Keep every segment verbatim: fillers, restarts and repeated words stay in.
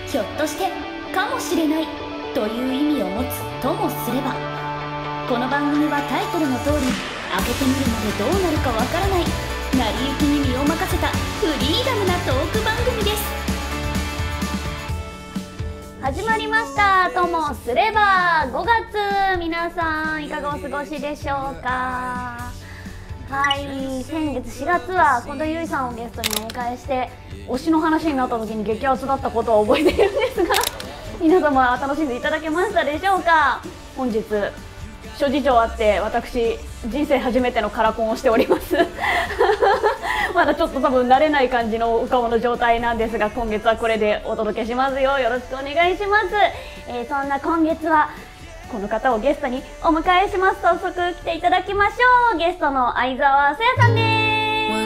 ひょっとしてかもしれないという意味を持つともすれば、この番組はタイトルの通り開けてみるまでどうなるかわからない成り行きに身を任せたフリーダムなトーク番組です。始まりましたともすればごがつ、皆さんいかがお過ごしでしょうか。はい、先月しがつは近藤ゆいさんをゲストにお迎えして推しの話になった時に激アツだったことを覚えているんですが皆様は楽しんでいただけましたでしょうか。本日諸事情あって私人生初めてのカラコンをしておりますまだちょっと多分慣れない感じのお顔の状態なんですが、今月はこれでお届けしますよ。よろしくお願いします。えー、そんな今月はこの方をゲストにお迎えします。早速来ていただきましょう。ゲストの相沢さやさんです。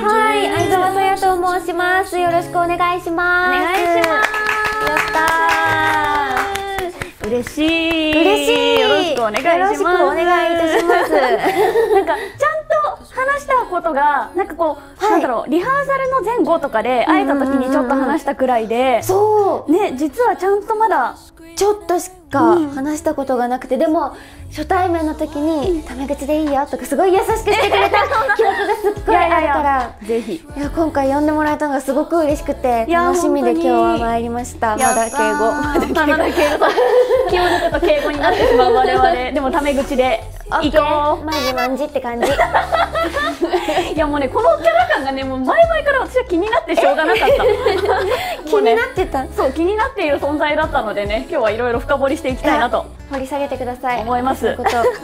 はい、相沢さやと申します。よろしくお願いします。 お願いします。 やったー。 嬉しい。 嬉しい。 よろしくお願いします。 よろしくお願いいたします。 なんかちゃんと話したことがなんかこう、はい、なんだろう、リハーサルの前後とかで会えた時にちょっと話したくらいで、 そうね、実はちゃんとまだちょっとしか話したことがなくて、うん、でも初対面の時に「タメ口でいいよ」とかすごい優しくしてくれた記憶がすっごいあるから、 ぜひ。 いや、今回呼んでもらえたのがすごく嬉しくて楽しみで今日は参りました。まだ敬語まだ敬語気を抜くと敬語になってしまう我々でもタメ口でいこう。 マジマンジって感じいやもうね、このキャラ感がね、もう前々から私は気になってしょうがなかった気になってた、 そう、気になっている存在だったのでね、今日はいろいろ深掘りしていきたいなと掘り下げてください。 思います。 そういうこと、はい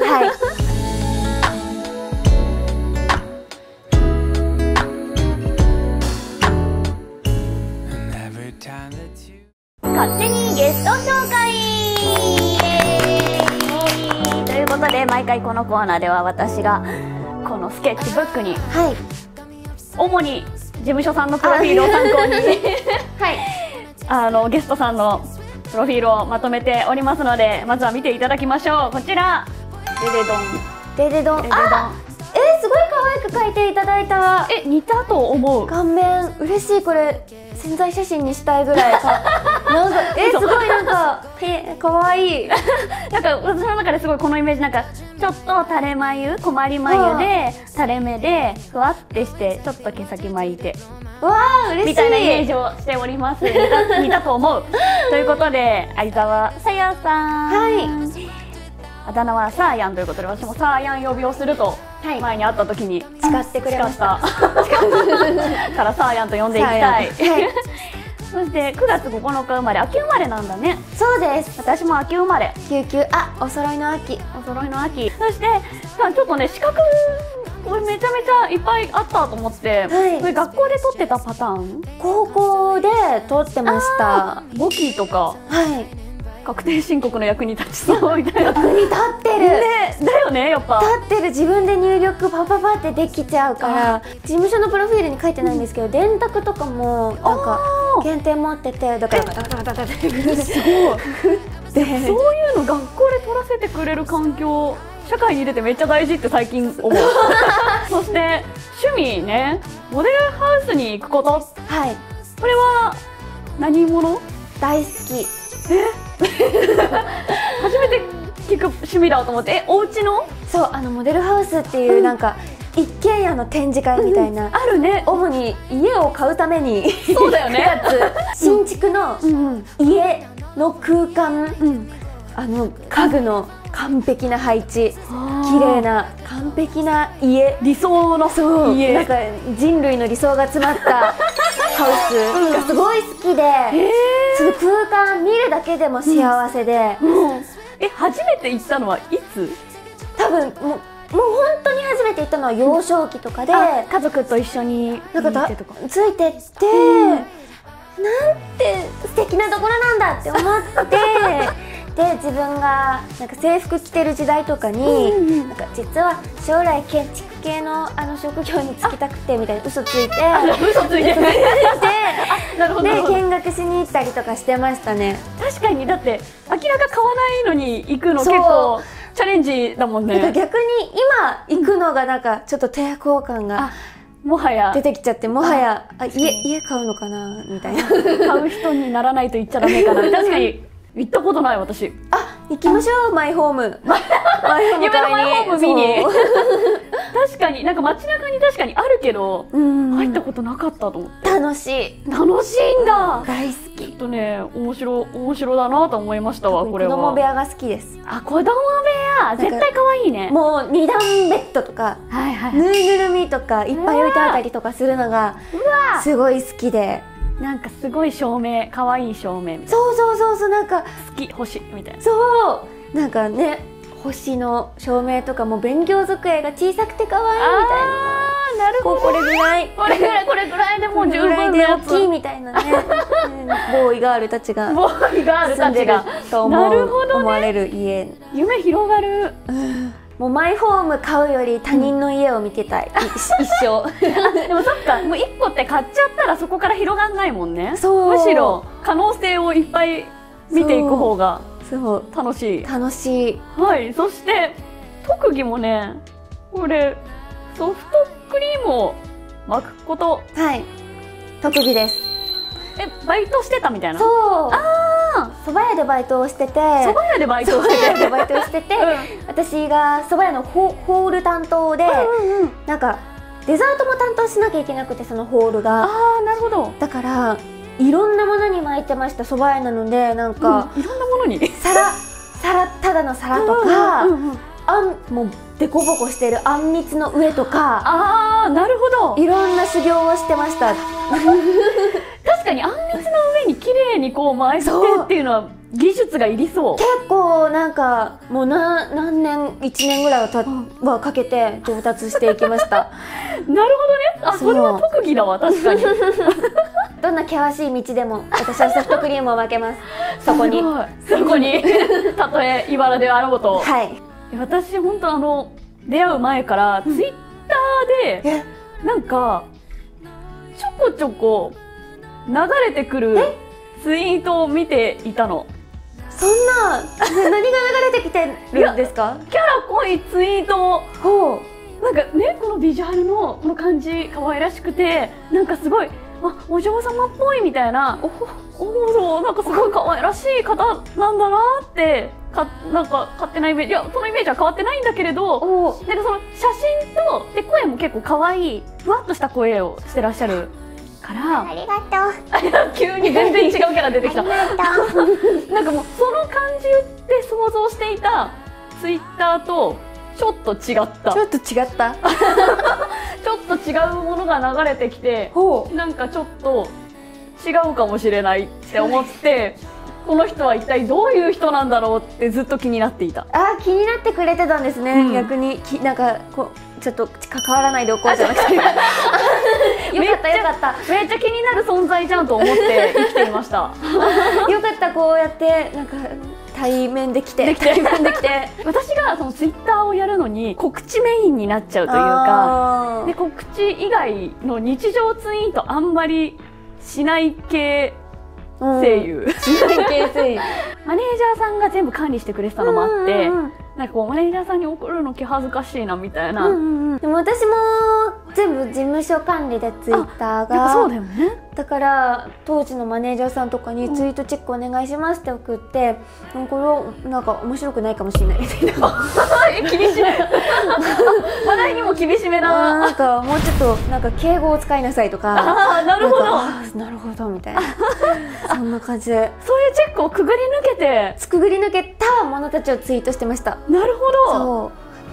勝手にゲスト紹介ということで、毎回このコーナーでは私がこのスケッチブックに、 はい、 主に事務所さんのプロフィールを参考に、はい、あのゲストさんのプロフィールをまとめておりますので、まずは見ていただきましょう。こちら、デデドンデデドン、 デデドン。 あ、えー、すごい可愛く描いていただいた。 え、似たと思う。 顔面嬉しい。これ宣材写真にしたいぐらいかなんかえー、すごいなんかえ可愛いなんか私の中ですごいこのイメージ、なんかちょっと垂れ眉、困り眉で垂れ目でふわってしてちょっと毛先巻いて、 わあ嬉しいみたいなイメージをしております。似た、似たと思うということで、相沢さやさん、 はい、 あだ名はサーヤンということで、私もサーヤン呼びをすると前に会った時に誓ってくれました。 からサーヤンと呼んでいきたい。はい、そしてくがつここのか生まれ、秋生まれなんだね。 そうです。 私も秋生まれ。 きゅうきゅう、あ、お揃いの秋。 お揃いの秋。そしてちょっとね、資格これめちゃめちゃいっぱいあったと思って、はい、これ学校で取ってたパターン？ 高校で取ってました。 簿記とか。はい。確定申告の役に立ちそうみたいな。 役に立ってる、 ね、だよね、やっぱ立ってる。自分で入力パパパってできちゃうから。事務所のプロフィールに書いてないんですけど、うん、電卓とかもなんか検定持ってて、だからダダダダダすごいでそういうの学校で取らせてくれる環境、社会に出てめっちゃ大事って最近思うそして趣味ね、モデルハウスに行くこと。はい、これは何者？ 大好き。 え初めて聞く趣味だと思って。え、お家の？そう、 あのモデルハウスっていう、うん、なんか一軒家の展示会みたいな、 うん、あるね。 主に家を買うためにそうだよねやつ新築の家の空間、うん、あの家具の完璧な配置、綺麗な完璧な家、 理想のそう家、 なんか人類の理想が詰まったハウスがすごい好きで、その空間見るだけでも幸せで、 うんうん、え、初めて行ったのはいつ？ 多分もうもう本当に初めて行ったのは幼少期とかで、 うん、家族と一緒になんかついてって、うん、なんて素敵なところなんだって思ってで、自分がなんか制服着てる時代とかに、うんうん、なんか実は将来建築系のあの職業に就きたくてみたいな嘘ついて嘘ついてで見学しに行ったりとかしてましたね。 確かに、だって明らか買わないのに行くの結構チャレンジだもんね。 逆に今行くのがなんかちょっと抵抗感がもはや出てきちゃって、もはやあ家家買うのかなみたいな。 買う人にならないと言っちゃダメかな。確かに行ったことない私。 あ、行きましょう、マイホーム。マイホーム夢のマイホーム見に。 そう確かになんか街中に確かにあるけど、 うん入ったことなかったと思って。 楽しい。 楽しいんだ。 大好き。 ちょっとね、面白面白だなと思いましたわ、これは。 子供部屋が好きです。 あ、子供部屋絶対可愛いね。 もう二段ベッドとか、 はいはい。 ぬいぐるみとかいっぱい置いてあったりとかするのがすごい好きで。 なんかすごい照明、可愛い照明みたいな。 そうそうそうそう、なんか好き星みたいな。 そうなんかね、星の照明とかも勉強机が小さくて可愛いみたいな。 あー、なるほど。 これぐらいこれぐらいこれぐらいでもう十これぐらい分なやつ。 で大きいみたいなね。うんボーイガールたちがボーイガール住んでるたちがと思うなるほどね思われる家。 夢広がる。 もうマイホーム買うより他人の家を見てたい、い一生。 でもそっか、もう一個って買っちゃったらそこから広がんないもんね。 そうむしろ可能性をいっぱい見ていく方がそう楽しい。 楽しい。 はい、そして特技もね、これソフトクリームを巻くこと。 はい、特技です。 え、バイトしてたみたいな。 そう、 あ蕎麦屋でバイトをしてて、 あ、蕎麦屋でバイト蕎麦してて。 屋でバイトをしてて、私が蕎麦屋のホホール担当で、 うんうん。 なんかデザートも担当しなきゃいけなくて、そのホールが。 ああ、なるほど。 だからいろんなものに巻いてました。蕎麦屋なので、なんか、 うん、いろんなものに。 皿皿ただの皿とか、 うんうんうん、 あんもうデコボコしてるあんみつの上とか、 ああ、なるほど。 いろんな修行をしてました。 確かにあんみつの上に綺麗にこう巻いてっていうのは技術がいりそう。 結構なんかもうな何年いちねんぐらいはたはかけて上達していきました。 なるほどね。あ、それは特技だわ、確かに。 どんな険しい道でも私はソフトクリームを負けます。そこに。 そこに。たとえ茨であろうと。 はい。 私本当あの出会う前からツイッターでなんかちょこちょこ流れてくるツイートを見ていたの。 そんな、ね、何が流れてきてるんですか？ キャラ濃いツイート。 ほう。なんかね、このビジュアルのこの感じ可愛らしくて、なんかすごい、あ、お嬢様っぽいみたいな、おおお、なんかすごい可愛らしい方なんだなってか、なんか勝手なイメージ、いやそのイメージは変わってないんだけれど、 おなんかその写真とで声も結構可愛いふわっとした声をしてらっしゃるからありがとう。 急に全然違うキャラ出てきた。 ありがとう。 なんかもうその感じで想像していたツイッターとちょっと違った。 ちょっと違った。 ちょっと違うものが流れてきて、 ほう。 なんかちょっと違うかもしれないって思って、この人は一体どういう人なんだろうってずっと気になっていた。 あ、気になってくれてたんですね。うん、逆にきなんかこうちょっと関わらないでおこうじゃなくて。よかったよかった。 めっちゃ気になる存在じゃんと思って生きていました。 よかった、こうやってなんか対面できて。 できて対面できて。私がそのツイッターをやるのに告知メインになっちゃうというか、で告知以外の日常ツイートあんまりしない系声優、 しない系声優。 マネージャーさんが全部管理してくれてたのもあって、 うんうんうん、 なんかこうマネージャーさんに送るの気恥ずかしいなみたいな。 うんうんうん、でも私も全部事務所管理でツイッターが。 そうだよね。 だから当時のマネージャーさんとかにツイートチェックお願いしますって送って、うん、これなんか面白くないかもしれないみたいな。 厳しめ。話題にも厳しめな。 なんかもうちょっとなんか敬語を使いなさいとか。 ああ、なるほど。 なるほどみたいな。そんな感じで。 そういうチェックをくぐり抜けて、 くぐり抜けたものたちをツイートしてました。 なるほど。 そう。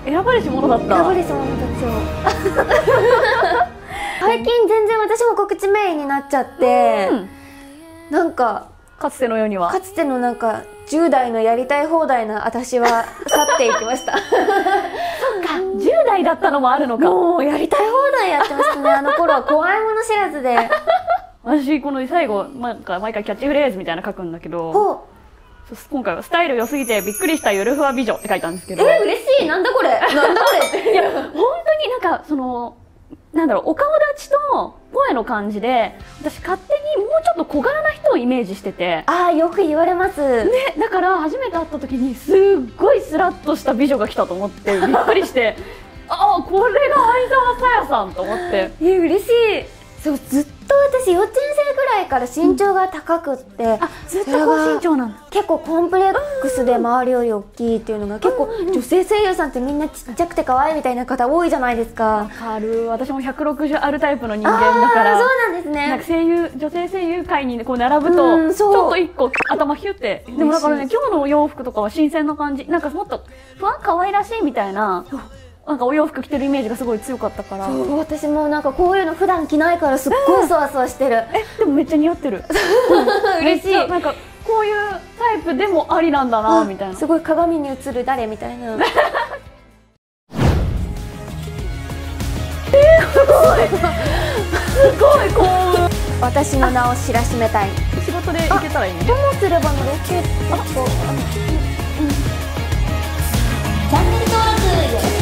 選ばれし者だった。 選ばれし者たちを。最近全然私も告知メインになっちゃって、うん、なんかかつてのようにはかつてのなんかじゅう代のやりたい放題な私は去っていきました。そっか、 じゅう代だったのもあるのか。 もうやりたい放題やってましたね。あの頃は怖いもの知らずで。 私この最後なんか毎回キャッチフレーズみたいなの書くんだけど、今回はスタイル良すぎてびっくりしたゆるふわ美女って書いたんですけど、 え、嬉しい。なんだこれ、なんだこれって。 いや本当になんかそのなんだろう、お顔立ちと声の感じで私勝手にもうちょっと小柄な人をイメージしてて、 ああ、よく言われますね。だから初めて会った時にすっごいスラッとした美女が来たと思ってびっくりしてあ、これが相沢さやさんと思って。 え、嬉しい。そう、ずっと私幼稚園生ぐらいから身長が高くって、うん、 あ、ずっと高身長なんだ。 結構コンプレックスで周りより大きいっていうのが、結構女性声優さんってみんなちっちゃくて可愛いみたいな方多いじゃないですか。 わかる。私もひゃくろくじゅうあるタイプの人間だから。 そうなんですね。 なんか声優、女性声優界にこう並ぶと、ちょっと一個頭ヒュって。でもだからね、今日のお洋服とかは新鮮な感じ。なんかもっと不安可愛らしいみたいな。なんかお洋服着てるイメージがすごい強かったから。 そう、私もなんかこういうの普段着ないからすっごいそわそわしてる。 え、でもめっちゃ似合ってる。 嬉しい。 なんかこういうタイプでもありなんだなみたいな。 すごい鏡に映る誰みたいな。 えー、すごい。すごい幸運。 私の名を知らしめたい。 仕事で行けたらいいね。 ともすればのロケット。チャンネル登録よろしく。